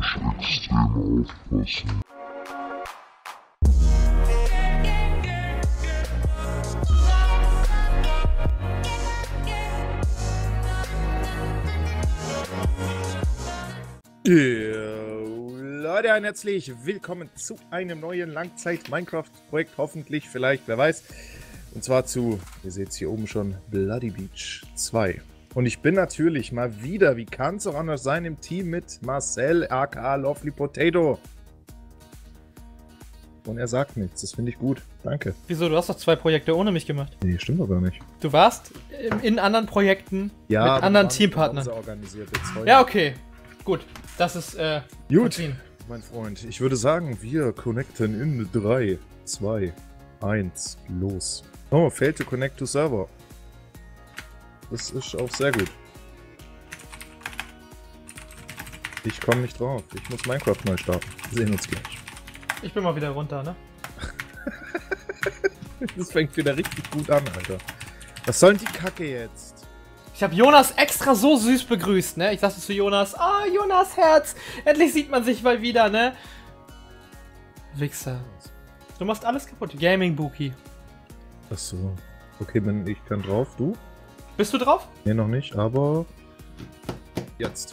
extrem aufpassen. Leute, ein herzlich willkommen zu einem neuen Langzeit-Minecraft-Projekt, hoffentlich, vielleicht, wer weiß. Und zwar zu, ihr seht es hier oben schon, Bloody Beach 2. Und ich bin natürlich mal wieder, wie kann es auch anders sein, im Team mit Marcel, aka Lovely Potato. Und er sagt nichts, das finde ich gut, danke. Wieso, du hast doch 2 Projekte ohne mich gemacht. Nee, stimmt doch gar nicht. Du warst in anderen Projekten mit anderen Teampartnern. Organisiert jetzt heute. Ja, okay, gut, das ist gut, verziehen. mein Freund. Ich würde sagen, wir connecten in 3, 2, 1, los. Oh, fail to connect to server. Das ist auch sehr gut. Ich komme nicht drauf. Ich muss Minecraft neu starten. Wir sehen uns gleich. Ich bin mal wieder runter, ne? Das fängt wieder richtig gut an, Alter. Was soll denn die Kacke jetzt? Ich habe Jonas extra so süß begrüßt, ne? Ich sagte zu Jonas, Jonas Herz, endlich sieht man sich mal wieder, ne? Wichser. Du machst alles kaputt. Gaming Buki. Achso. Okay, bin ich kann drauf. Du? Bist du drauf? Nee, noch nicht, aber jetzt.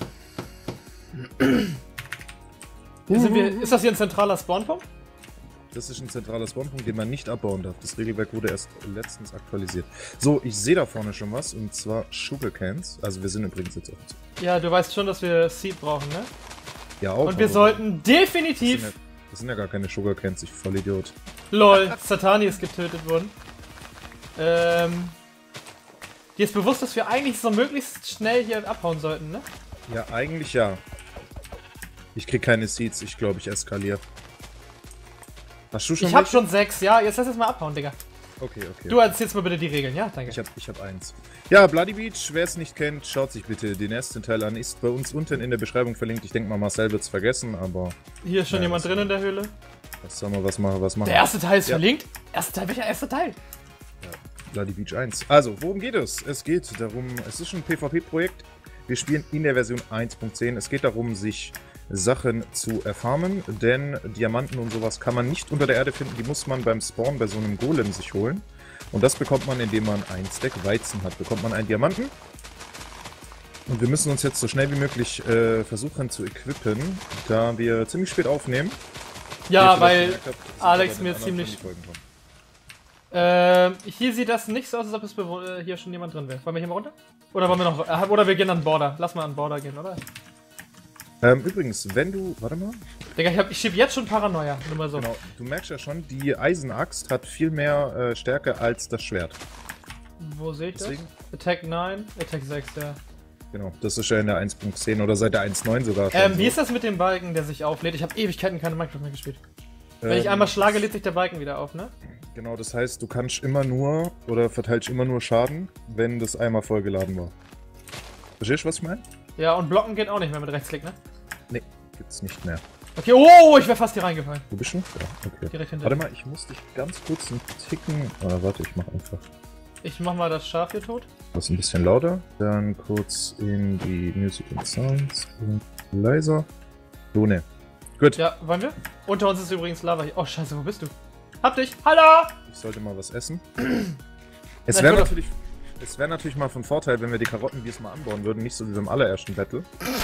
Ist das hier ein zentraler Spawnpunkt? Das ist ein zentraler Spawnpunkt, den man nicht abbauen darf. Das Regelwerk wurde erst letztens aktualisiert. So, ich sehe da vorne schon was, und zwar Sugarcans. Also wir sind übrigens jetzt auf. Ja, du weißt schon, dass wir Seed brauchen, ne? Ja, auch. Und wir sollten definitiv... Das sind ja gar keine Sugarcans, ich Vollidiot. LOL, Satani ist getötet worden. Dir ist bewusst, dass wir eigentlich so möglichst schnell hier abhauen sollten, ne? Ja, eigentlich ja. Ich krieg keine Seeds, ich glaube, ich eskaliere. Hast du schon? Ich hab schon 6, ja. Jetzt lass uns mal abhauen, Digga. Okay. Du erzählst mir bitte die Regeln, ja? Danke. Ich hab 1. Ja, Bloody Beach, wer es nicht kennt, schaut sich bitte den ersten Teil an. Ist bei uns unten in der Beschreibung verlinkt. Ich denke mal, Marcel wird's vergessen, aber... Hier ist schon jemand drin in der Höhle. Was machen? Der erste Teil ist verlinkt? Welcher erste Teil? Ja, Bloody Beach 1. Also, worum geht es? Es geht darum, es ist ein PvP-Projekt. Wir spielen in der Version 1.10. Es geht darum, sich Sachen zu erfarmen, denn Diamanten und sowas kann man nicht unter der Erde finden. Die muss man beim Spawn bei so einem Golem sich holen. Und das bekommt man, indem man ein Stack Weizen hat. Bekommt man einen Diamanten. Und wir müssen uns jetzt so schnell wie möglich versuchen zu equippen, da wir ziemlich spät aufnehmen. Ja, weil Alex mir ziemlich... hier sieht das nicht so aus, als ob es hier schon jemand drin wäre. Wollen wir hier mal runter? Oder wollen wir noch... oder wir gehen an Border. Lass mal an Border gehen, oder? Übrigens, wenn du... Warte mal. Digga, ich schieb jetzt schon Paranoia. Nur mal so. Genau, du merkst ja schon, die Eisenaxt hat viel mehr Stärke als das Schwert. Wo sehe ich Deswegen? das? Attack 9, Attack 6, ja. Genau, das ist ja in der 1.10 oder seit der 1.9 sogar schon. Wie ist das mit dem Balken, der sich auflädt? Ich habe Ewigkeiten keine Minecraft mehr gespielt. Wenn ich einmal schlage, lädt sich der Balken wieder auf, ne? Genau, das heißt, du kannst immer nur oder verteilst immer nur Schaden, wenn das einmal vollgeladen war. Verstehst du, was ich meine? Ja, und blocken geht auch nicht mehr mit Rechtsklick, ne? Nee, gibt's nicht mehr. Okay, oh, ich wäre fast hier reingefallen. Wo bist du? Ja, okay. Direkt hinter Warte mal, ich muss dich ganz kurz einen Ticken... warte, ich mach einfach. Ich mach mal das Schaf hier tot. Das ist ein bisschen lauter. Dann kurz in die Music and Sounds und leiser. So, ne. Gut. Ja, wollen wir? Unter uns ist übrigens Lava hier. Oh, scheiße, wo bist du? Hab dich! Hallo! Ich sollte mal was essen. Es wäre natürlich mal von Vorteil, wenn wir die Karotten diesmal anbauen würden, nicht so wie beim allerersten Battle.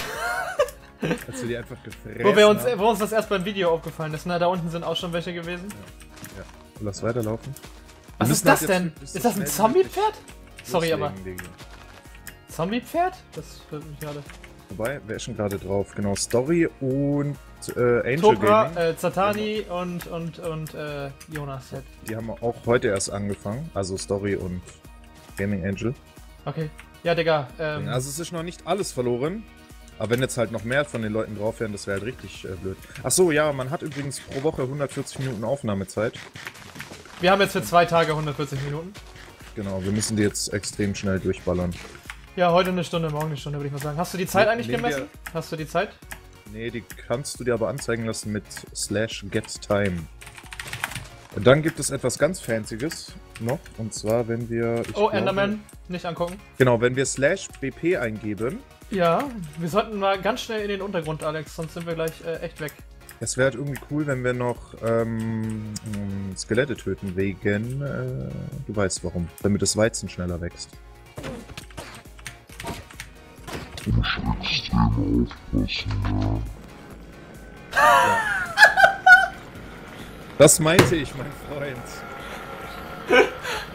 Als wir die einfach gefressen wo uns das erst beim Video aufgefallen ist, ne? Da unten sind auch schon welche gewesen. Ja. Lass weiterlaufen. Was ist das denn? Ist das ein Zombie-Pferd? Sorry, aber... Zombie-Pferd? Das wird mich gerade... Wobei, wer ist schon gerade drauf? Genau, Story und Angel Topra, Gaming. Satani und Jonas. Die haben auch heute erst angefangen, also Story und Gaming Angel. Okay. Ja, Digga. Also es ist noch nicht alles verloren, aber wenn jetzt halt noch mehr von den Leuten drauf wären, das wäre halt richtig blöd. Achso, ja, man hat übrigens pro Woche 140 Minuten Aufnahmezeit. Wir haben jetzt für 2 Tage 140 Minuten. Genau, wir müssen die jetzt extrem schnell durchballern. Ja, heute eine Stunde, morgen eine Stunde, würde ich mal sagen. Hast du die Zeit eigentlich gemessen? Hast du die Zeit? Nee, die kannst du dir aber anzeigen lassen mit /gettime. Und dann gibt es etwas ganz Fancyes noch, und zwar wenn wir... Enderman, nicht angucken. Genau, wenn wir /BP eingeben, Ja, wir sollten mal ganz schnell in den Untergrund, Alex, sonst sind wir gleich echt weg. Es wäre halt irgendwie cool, wenn wir noch Skelette töten, wegen, du weißt warum, damit das Weizen schneller wächst. Ja. Das meinte ich, mein Freund.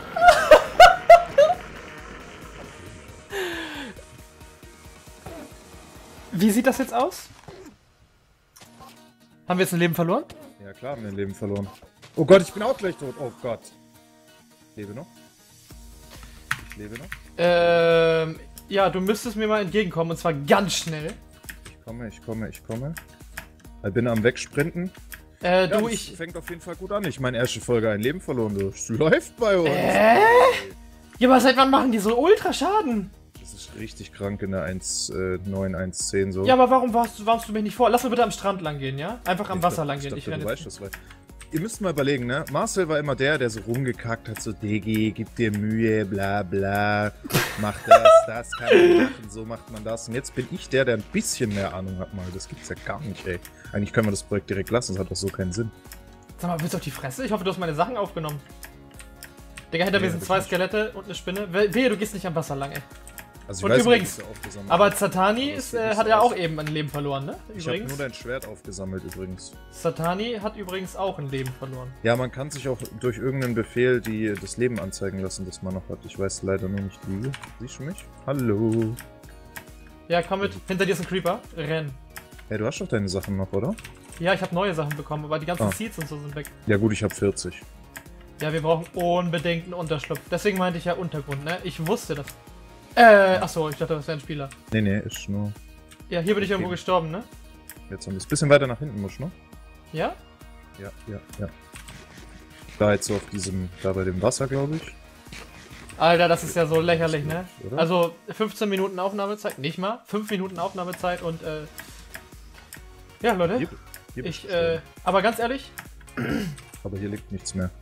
Wie sieht das jetzt aus? Haben wir jetzt ein Leben verloren? Ja klar, haben wir ein Leben verloren. Oh Gott, ich bin auch gleich tot. Oh Gott. Ich lebe noch. Ich lebe noch. Ja, du müsstest mir mal entgegenkommen und zwar ganz schnell. Ich komme. Ich bin am Wegsprinten. Ja, Das fängt auf jeden Fall gut an. Ich meine, erste Folge ein Leben verloren. Das läuft bei uns. Ja, aber seit wann machen die so ultra Schaden? Das ist richtig krank in der 1.9, 1.10 so. Ja, aber warum warst du mich nicht vor? Lass mal bitte am Strand lang gehen, ja? Einfach am Wasser lang gehen. Ich dachte, du weißt das, weil... Ihr müsst mal überlegen, ne? Marcel war immer der so rumgekackt hat, so Digi, gib dir Mühe, bla bla, mach das kann man machen, so macht man das. Und jetzt bin ich der ein bisschen mehr Ahnung hat mal. Das gibt's ja gar nicht, ey. Eigentlich können wir das Projekt direkt lassen, das hat doch so keinen Sinn. Sag mal, willst du auf die Fresse? Ich hoffe, du hast meine Sachen aufgenommen. Digga, hinter mir sind 2 Skelette und eine Spinne. Wehe, du gehst nicht am Wasser lang, ey. Also und weiß, übrigens, aber Satani hat ja auch eben ein Leben verloren, ne? Übrigens. Ich habe nur dein Schwert aufgesammelt, übrigens. Satani hat übrigens auch ein Leben verloren. Ja, man kann sich auch durch irgendeinen Befehl das Leben anzeigen lassen, das man noch hat. Ich weiß leider nur nicht wie. Siehst du mich? Hallo. Ja, komm mit. Hinter dir ist ein Creeper. Renn. Hey, du hast doch deine Sachen noch, oder? Ja, ich habe neue Sachen bekommen, aber die ganzen Seeds und so sind weg. Ja gut, ich habe 40. Ja, wir brauchen unbedingt einen Unterschlupf. Deswegen meinte ich ja Untergrund, ne? Ich wusste das. Achso, ich dachte, das wäre ein Spieler. Nee, ist nur... Ja, hier bin ich irgendwo gestorben, ne? Jetzt haben wir es. Bisschen weiter nach hinten, muss, ne? Ja? Ja. Da jetzt so auf diesem... Da bei dem Wasser, glaube ich. Alter, das ist ja so lächerlich, ne? Oder? Also, 15 Minuten Aufnahmezeit, nicht mal. 5 Minuten Aufnahmezeit und, ja, Leute. Hier aber ganz ehrlich... Aber hier liegt nichts mehr.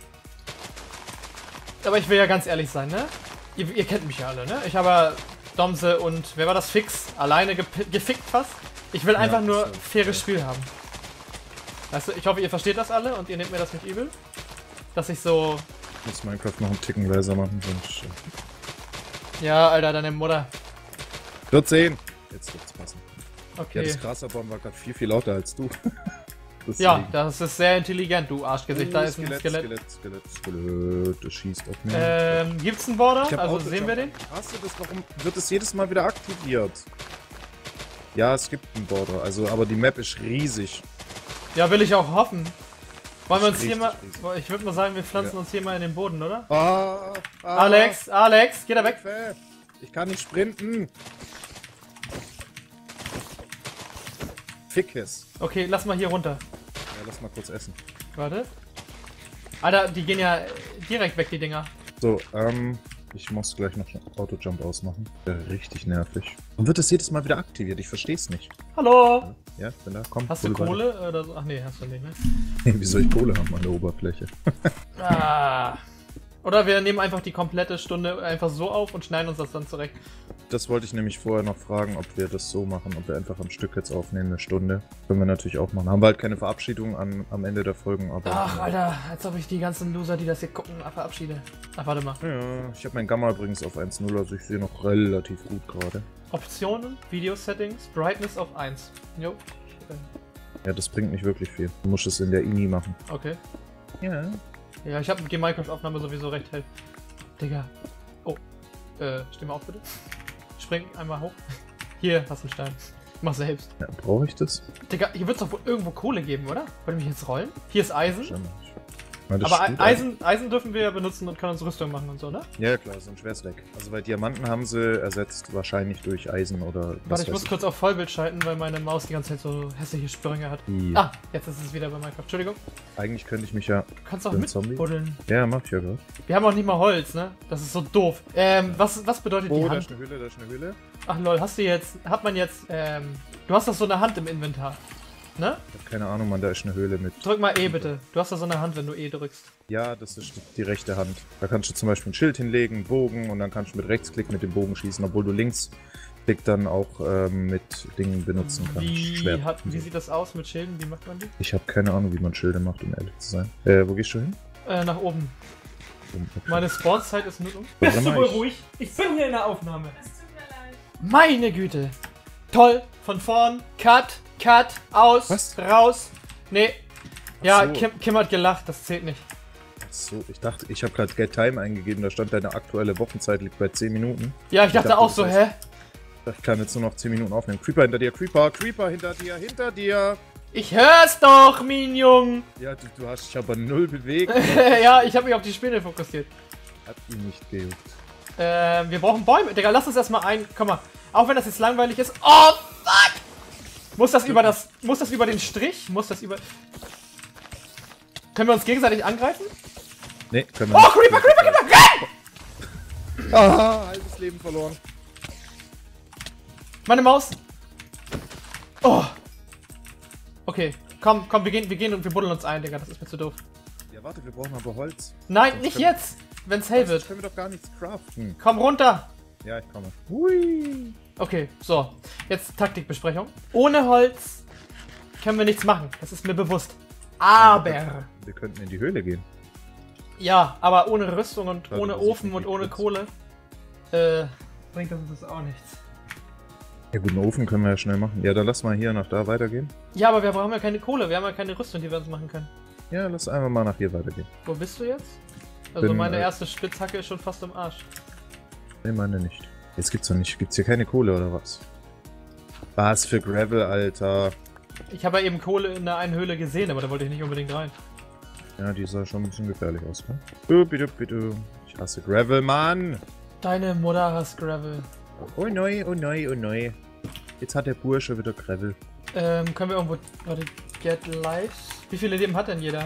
Aber ich will ja ganz ehrlich sein, ne? Ihr kennt mich ja alle, ne? Ich habe Domse und, wer war das, Fix, alleine gefickt fast. Ich will einfach nur faires Spiel haben. Weißt du, ich hoffe, ihr versteht das alle und ihr nehmt mir das nicht übel. Dass ich so... Ich muss Minecraft noch einen Ticken leiser machen, sonst... Ja, Alter, deine Mutter. 14! Jetzt wird's passen. Okay. Ja, das Grasabbauen war gerade viel lauter als du. Ja, das ist sehr intelligent, du Arschgesicht. Da ist ein Skelett. Skelett, das schießt auf mich. Gibt's einen Border? Also sehen wir den? Hast du das? Warum wird es jedes Mal wieder aktiviert? Ja, es gibt einen Border, also, aber die Map ist riesig. Ja, will ich auch hoffen. Wollen wir uns hier mal... Ich würde mal sagen, wir pflanzen uns hier mal in den Boden, oder? Alex, geh da weg. Ich kann nicht sprinten. Fick es. Okay, lass mal hier runter. Ja, lass mal kurz essen. Warte. Alter, die gehen ja direkt weg, die Dinger. So, ich muss gleich noch einen Auto-Jump ausmachen. Wäre richtig nervig. Und wird das jedes Mal wieder aktiviert? Ich versteh's nicht. Hallo! Ja, ich bin da. Komm. Hast du Kohle oder so? Ach nee, hast du nicht, ne? Wie soll ich Kohle haben an der Oberfläche? Oder wir nehmen einfach die komplette Stunde einfach so auf und schneiden uns das dann zurecht. Das wollte ich nämlich vorher noch fragen, ob wir das so machen, ob wir einfach am Stück jetzt aufnehmen, eine Stunde. Können wir natürlich auch machen. Haben wir halt keine Verabschiedung am Ende der Folgen, aber... Ach, Alter, als ob ich die ganzen Loser, die das hier gucken, verabschiede. Ach, warte mal. Ja, ich habe mein Gamma übrigens auf 1.0, also ich sehe noch relativ gut gerade. Optionen, Video-Settings, Brightness auf 1. Jo. Ja, das bringt nicht wirklich viel. Du musst es in der INI machen. Okay. Ja. Ja, ich habe die Minecraft-Aufnahme sowieso recht hell. Digga. Oh. Steh mal auf, bitte. Spring einmal hoch. Hier, hast du einen Stein. Mach selbst. Ja, brauche ich das? Digga, hier wird es doch wohl irgendwo Kohle geben, oder? Wollt ihr mich jetzt rollen? Hier ist Eisen. Ja, aber Eisen dürfen wir ja benutzen und können uns Rüstung machen und so, ne? Ja, klar, sonst wär's weg. Also bei Diamanten haben sie ersetzt, wahrscheinlich durch Eisen oder was. Warte, ich muss kurz auf Vollbild schalten, weil meine Maus die ganze Zeit so hässliche Sprünge hat. Ja. Ah, jetzt ist es wieder bei Minecraft. Entschuldigung. Eigentlich könnte ich mich ja... Du kannst auch mitbuddeln. Ja, mach ich ja gerade. Wir haben auch nicht mal Holz, ne? Das ist so doof. Was bedeutet die Hand? Da ist eine Höhle, da ist eine Höhle. Ach lol, hat man jetzt, du hast doch so eine Hand im Inventar. Ne? Ich hab keine Ahnung, Mann, da ist eine Höhle mit. Drück mal E bitte. Du hast da so eine Hand, wenn du E drückst. Ja, das ist die rechte Hand. Da kannst du zum Beispiel ein Schild hinlegen, einen Bogen und dann kannst du mit Rechtsklick mit dem Bogen schießen, obwohl du links Klick dann auch mit Dingen benutzen kann. Wie sieht das aus mit Schilden? Wie macht man die? Ich habe keine Ahnung, wie man Schilde macht, um ehrlich zu sein. Wo gehst du hin? Nach oben. Okay. Meine Sportzeit ist nur um. Bist du wohl ruhig? Ich bin hier in der Aufnahme. Es tut mir leid. Meine Güte. Toll. Von vorn. Cut. Aus. Was? Raus. Nee. Ja, so. Kim hat gelacht. Das zählt nicht. Achso, ich dachte, ich habe gerade Get Time eingegeben, da stand deine aktuelle Wochenzeit liegt bei 10 Minuten. Ja, ich dachte auch so, hä? Ich kann jetzt nur noch 10 Minuten aufnehmen. Creeper hinter dir, Creeper hinter dir! Ich hör's doch, Minion! Ja, du hast dich aber null bewegt. Ja, ich habe mich auf die Spinne fokussiert. Hat ihn nicht gejuckt. Wir brauchen Bäume. Digga, lass uns erstmal komm mal. Auch wenn das jetzt langweilig ist. Oh, fuck! Muss das über den Strich? Können wir uns gegenseitig angreifen? Nee, können wir nicht. Oh, Creeper! Ah, halbes Leben verloren. Meine Maus! Oh! Okay, komm, wir gehen und wir buddeln uns ein, Digga, das ist mir zu doof. Ja, warte, wir brauchen aber Holz. Nein, Sonst nicht können jetzt! Wenn's hell wird. Können wir doch gar nichts craften. Komm runter! Ja, ich komme. Hui! Okay, so. Jetzt Taktikbesprechung. Ohne Holz können wir nichts machen, das ist mir bewusst. Aber... Wir könnten in die Höhle gehen. Ja, aber ohne Rüstung und Ja, ohne das ist Ofen nicht und ohne Blitz. Kohle bringt uns das auch nichts. Ja gut, einen Ofen können wir ja schnell machen. Ja, dann lass mal hier nach da weitergehen. Ja, aber wir brauchen ja keine Kohle, wir haben ja keine Rüstung, die wir uns machen können. Ja, lass einfach mal nach hier weitergehen. Wo bist du jetzt? Also Bin, meine erste Spitzhacke ist schon fast im Arsch. Nee, meine nicht. Jetzt gibt's doch nicht. Gibt's hier keine Kohle oder was? Was für Gravel, Alter. Ich habe ja eben Kohle in der einen Höhle gesehen, aber da wollte ich nicht unbedingt rein. Ja, die sah schon ein bisschen gefährlich aus, ne? Bitte. Ich hasse Gravel, Mann! Deine Mutter hasst Gravel. Oh neu. Jetzt hat der Bursche wieder Gravel. Können wir irgendwo... Warte, get lives? Wie viele Leben hat denn jeder?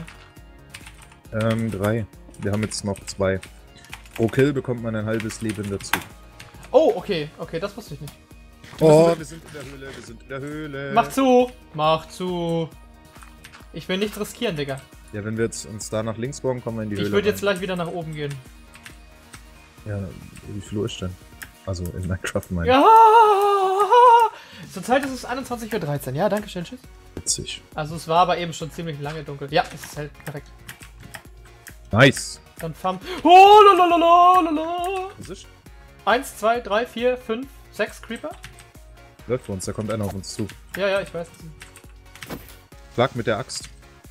3. Wir haben jetzt noch 2. Pro Kill bekommt man ein halbes Leben dazu. Oh, okay, das wusste ich nicht. Oh, wir sind in der Höhle. Mach zu! Ich will nichts riskieren, Digga. Ja, wenn wir jetzt uns da nach links bauen, kommen wir in die Höhle. Ich würde jetzt rein. gleich wieder nach oben gehen. Ja, wie viel Uhr ist denn? Also in Minecraft meine Ja! Zurzeit ist es 21:13 Uhr. Ja, danke schön, tschüss. Witzig. Also es war aber eben schon ziemlich lange dunkel. Ja, es ist hell. Perfekt. Nice. Dann farm... Oh, lalalala. Was ist? 1, 2, 3, 4, 5, 6 Creeper. Läuft für uns, da kommt einer auf uns zu. Ja, ich weiß. Schlag mit der Axt.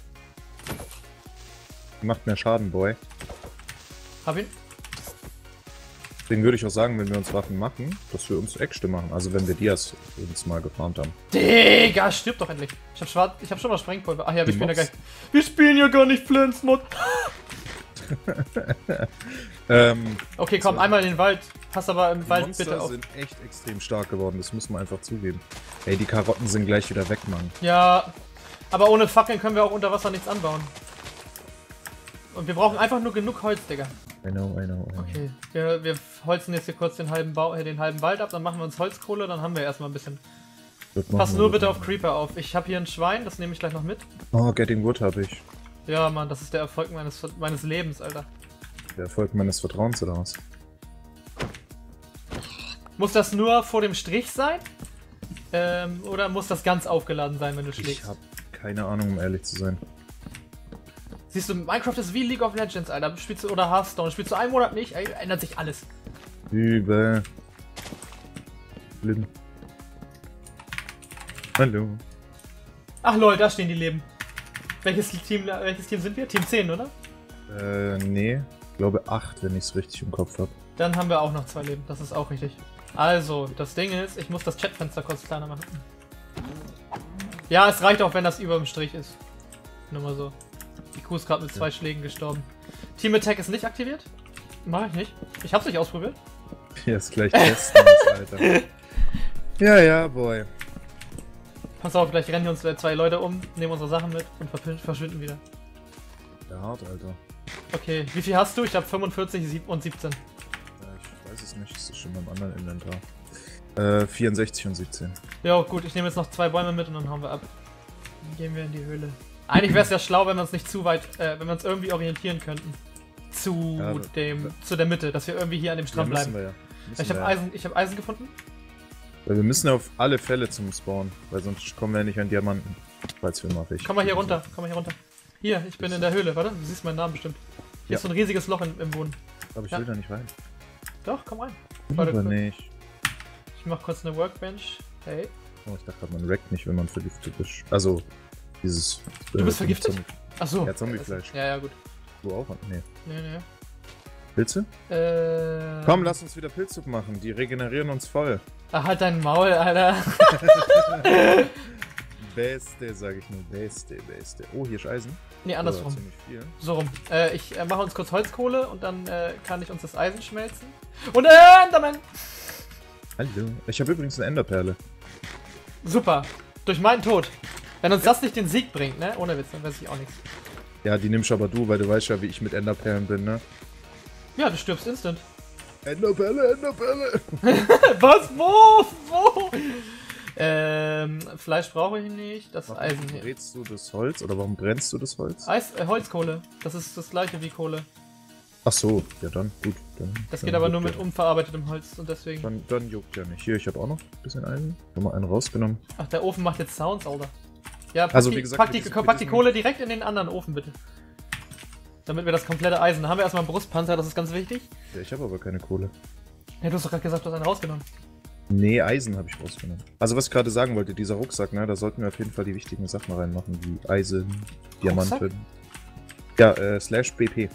Macht mehr Schaden, Boy. Hab ihn. Deswegen würde ich auch sagen, wenn wir uns Waffen machen, dass wir uns Äxte machen. Also wenn wir Dias uns mal gefarmt haben. Digga, stirb doch endlich. Ich hab schon mal Sprengpulver. Ach ja, wir Die spielen ja Mobs. gar nicht. Wir spielen ja gar nicht Plants Mod. Okay, komm, einmal in den Wald. Pass aber im Die Wald Monster bitte auf. sind echt extrem stark geworden, das muss man einfach zugeben. Ey, die Karotten sind gleich wieder weg, Mann. Ja, aber ohne Fackeln können wir auch unter Wasser nichts anbauen. Und wir brauchen einfach nur genug Holz, Digga. I know. Okay, wir holzen jetzt hier kurz den halben Wald ab, dann machen wir uns Holzkohle, dann haben wir erstmal ein bisschen. Pass nur bitte auf Creeper auf. Ich habe hier ein Schwein, das nehme ich gleich noch mit. Oh, Getting Wood habe ich. Ja, Mann, das ist der Erfolg meines Lebens, Alter. Der Erfolg meines Vertrauens oder was? Muss das nur vor dem Strich sein? Oder muss das ganz aufgeladen sein, wenn du Ich schlägst? habe keine Ahnung, um ehrlich zu sein. Siehst du, Minecraft ist wie League of Legends, Alter. Spielst du, oder Hearthstone. Spielst du einen Monat nicht, ey, ändert sich alles. Übel. Schlimm. Hallo. Ach lol, da stehen die Leben. Welches Team sind wir? Team 10, oder? Nee. Ich glaube 8, wenn ich es richtig im Kopf habe. Dann haben wir auch noch 2 Leben, das ist auch richtig. Also, das Ding ist, ich muss das Chatfenster kurz kleiner machen. Ja, es reicht auch, wenn das über dem Strich ist. Nur mal so. Die Kuh ist gerade mit 2 Schlägen gestorben. Team Attack ist nicht aktiviert? Mach ich nicht. Ich hab's nicht ausprobiert. Hier ist gleich testen, Alter. Ja, Boy. Pass auf, gleich rennen hier uns 2 Leute um, nehmen unsere Sachen mit und verschwinden wieder. Ja, hart, Alter. Okay, wie viel hast du? Ich habe 45 und 17. Ich weiß es nicht, das ist schon beim anderen Inventar. 64 und 17. Ja, gut, ich nehme jetzt noch 2 Bäume mit und dann hauen wir ab. Dann gehen wir in die Höhle. Eigentlich wäre es ja schlau, wenn wir uns nicht zu weit, wenn wir uns irgendwie orientieren könnten. Zu der Mitte, dass wir irgendwie hier an dem Strand bleiben. Wir ja. Ich habe Eisen gefunden. Weil wir müssen auf alle Fälle zum Spawn, weil sonst kommen wir nicht an Diamanten. Falls wir mal Komm mal hier runter, komm mal hier runter. Hier, ich bin in der Höhle, warte, du siehst meinen Namen bestimmt. Hier ist so ein riesiges Loch im Boden. Aber ich will da nicht rein. Doch, komm rein. Aber nicht. Ich mach kurz eine Workbench. Hey. Oh, ich dachte, man rackt nicht, wenn man vergiftet ist. Also, dieses... Du bist vergiftet? Achso. Ja, Zombiefleisch. Ja, gut. Du auch? Nee. Nee. Pilze? Komm, lass uns wieder Pilzsuppe machen. Die regenerieren uns voll. Ach, halt dein Maul, Alter. Beste, sag ich nur. Beste. Oh, hier ist Eisen. Nee, andersrum. Ziemlich viel. So rum. Ich mache uns kurz Holzkohle und dann kann ich uns das Eisen schmelzen. Und Enderman! Hallo. Ich habe übrigens eine Enderperle. Super. Durch meinen Tod. Wenn uns das nicht den Sieg bringt, ne? Ohne Witz, dann weiß ich auch nichts. Ja, die nimmst aber du, weil du weißt ja, wie ich mit Enderperlen bin, ne? Ja, du stirbst instant. Enderperle! Was? Wo? Fleisch brauche ich nicht. Das Warum Eisen hier. brätst du das Holz? Oder warum brennst du das Holz? Holzkohle. Das ist das gleiche wie Kohle. Ach so, ja dann, gut. Das geht aber nur mit unverarbeitetem Holz und deswegen... Dann juckt ja nicht. Hier, ich habe auch noch ein bisschen Eisen. Ich habe mal einen rausgenommen. Ach, der Ofen macht jetzt Sounds, Alter. Ja, also, wie gesagt, pack die Kohle direkt in den anderen Ofen, bitte. Damit wir das komplette Eisen... Da haben wir erstmal einen Brustpanzer, das ist ganz wichtig. Ja, ich habe aber keine Kohle. Ja, du hast doch gerade gesagt, du hast einen rausgenommen. Nee, Eisen habe ich rausgenommen. Also was ich gerade sagen wollte, dieser Rucksack, ne, da sollten wir auf jeden Fall die wichtigen Sachen reinmachen, wie Eisen, Diamanten. Ja, /BP.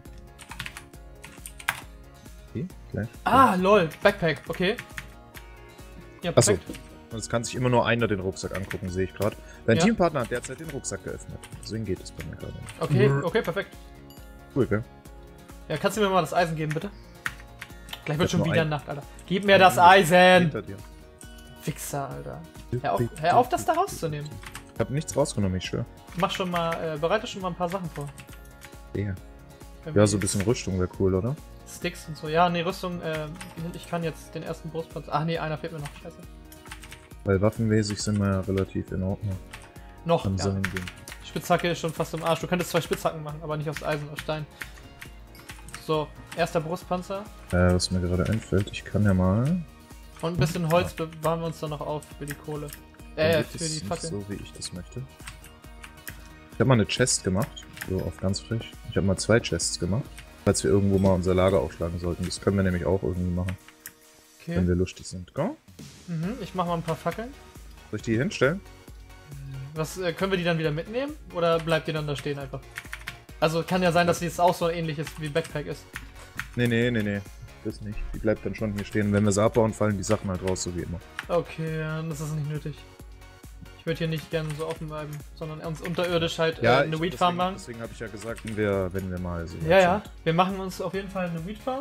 Okay, lol, Backpack, okay. Ja, achso, perfekt. und es kann sich immer nur einer den Rucksack angucken, sehe ich gerade. Dein Teampartner hat derzeit den Rucksack geöffnet. Deswegen geht es bei mir gerade. Okay, perfekt. Cool, gell? Ja, kannst du mir mal das Eisen geben, bitte? Gleich wird schon wieder Nacht, Alter. Gib mir das Eisen! Hinter dir. Fixer, Alter. Hör auf, das da rauszunehmen. Ich hab nichts rausgenommen, ich schwör. Mach schon mal, bereite schon mal ein paar Sachen vor. Ja, so ein bisschen Rüstung wäre cool, oder? Sticks und so. Ja, nee, Rüstung, ich kann jetzt den ersten Brustpanzer... Ach nee, einer fehlt mir noch, scheiße. Weil waffenmäßig sind wir ja relativ in Ordnung. Noch, ja. Spitzhacke ist schon fast im Arsch. Du könntest 2 Spitzhacken machen, aber nicht aus Eisen, aus Stein. So, erster Brustpanzer. Was mir gerade einfällt, ich kann ja mal... Und ein bisschen Holz bewahren wir uns dann noch auf für die Kohle. Für die Fackel. So wie ich das möchte. Ich habe mal eine Chest gemacht, so auf ganz frisch. Ich habe mal 2 Chests gemacht, falls wir irgendwo mal unser Lager aufschlagen sollten. Das können wir nämlich auch irgendwie machen. Okay. Wenn wir lustig sind. Go? Ich mache mal ein paar Fackeln. Soll ich die hier hinstellen? Was, können wir die dann wieder mitnehmen? Oder bleibt die dann da stehen einfach? Also kann ja sein, dass die jetzt auch so ähnlich ist wie Backpack ist. Nee. Das nicht. Die bleibt dann schon hier stehen. Wenn wir sie abbauen, fallen die Sachen halt raus, so wie immer. Okay, das ist nicht nötig. Ich würde hier nicht gerne so offen bleiben, sondern uns unterirdisch halt eine Weed Farm machen. Deswegen habe ich ja gesagt, wenn wir mal so. Ja. Wir machen uns auf jeden Fall eine Weed Farm.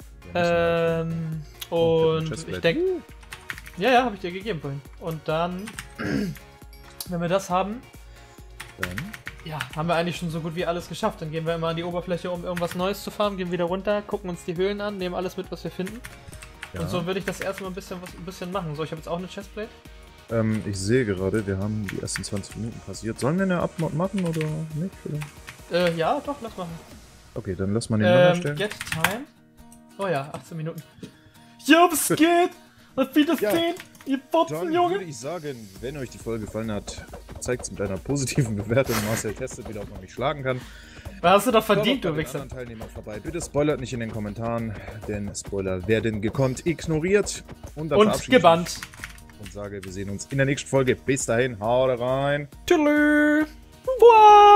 Und ich denke. Ja, habe ich dir gegeben vorhin. Und dann, wenn wir das haben, dann. Ja, haben wir eigentlich schon so gut wie alles geschafft. Dann gehen wir immer an die Oberfläche, um irgendwas Neues zu farmen, gehen wieder runter, gucken uns die Höhlen an, nehmen alles mit, was wir finden. Ja. Und so würde ich das erstmal ein bisschen machen. So, ich habe jetzt auch eine Chestplate. Ich sehe gerade, wir haben die ersten 20 Minuten passiert. Sollen wir eine Abmod machen oder nicht? Oder? Ja, doch, lass machen. Okay, dann lass mal nebeneinander stellen. Get time. Oh ja, 18 Minuten. Ja, was geht? Was wird das denn? Ihr Botzen, Junge! Würde ich sagen, wenn euch die Folge gefallen hat, zeigt es mit einer positiven Bewertung. Marcel testet wieder, ob man mich schlagen kann. Was hast du doch verdient, du Wichser? Teilnehmer vorbei. Bitte spoilert nicht in den Kommentaren, denn Spoiler werden gekonnt ignoriert. Und gebannt. Und sage, wir sehen uns in der nächsten Folge. Bis dahin, haut rein. Tschüss. Wow.